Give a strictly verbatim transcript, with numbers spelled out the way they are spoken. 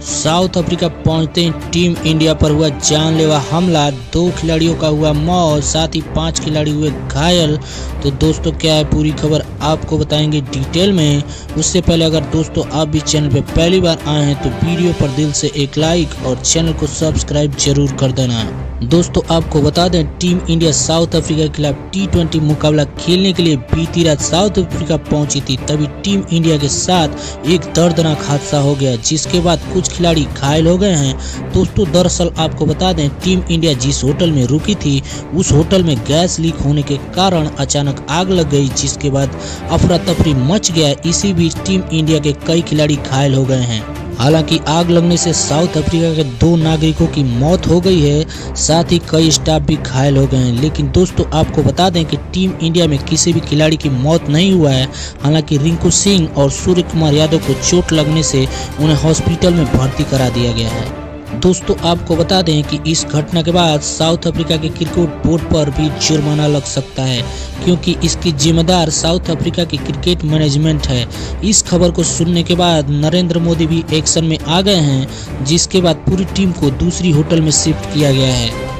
South Africa पहुंचते ही team India पर हुआ जानलेवा हमला। दो खिलाड़ियों का हुआ मौत, साथ ही पांच खिलाड़ी हुए घायल। तो दोस्तों क्या है पूरी खबर आपको बताएंगे डिटेल में। उससे पहले अगर दोस्तों आप भी चैनल पर पहली बार आए हैं तो वीडियो पर दिल से एक लाइक और चैनल को सब्सक्राइब जरूर कर देना। दोस्तों आपको बता दें टीम इंडिया साउथ अफ्रीका के खिलाफ टी ट्वेंटी मुकाबला खेलने के लिए बीती रात साउथ अफ्रीका पहुंची थी। तभी टीम इंडिया के साथ एक दर्दनाक हादसा हो गया, जिसके बाद कुछ खिलाड़ी घायल हो गए हैं। दोस्तों दरअसल आपको बता दें टीम इंडिया जिस होटल में रुकी थी उस होटल में गैस लीक होने के कारण अचानक आग लग गई, जिसके बाद अफरा तफरी मच गया। इसी बीच टीम इंडिया के कई खिलाड़ी घायल हो गए हैं। हालांकि आग लगने से साउथ अफ्रीका के दो नागरिकों की मौत हो गई है, साथ ही कई स्टाफ भी घायल हो गए हैं। लेकिन दोस्तों आपको बता दें कि टीम इंडिया में किसी भी खिलाड़ी की मौत नहीं हुआ है। हालांकि रिंकू सिंह और सूर्य कुमार यादव को चोट लगने से उन्हें हॉस्पिटल में भर्ती करा दिया गया है। दोस्तों आपको बता दें कि इस घटना के बाद साउथ अफ्रीका के क्रिकेट बोर्ड पर भी जुर्माना लग सकता है, क्योंकि इसकी जिम्मेदार साउथ अफ्रीका की क्रिकेट मैनेजमेंट है। इस खबर को सुनने के बाद नरेंद्र मोदी भी एक्शन में आ गए हैं, जिसके बाद पूरी टीम को दूसरी होटल में शिफ्ट किया गया है।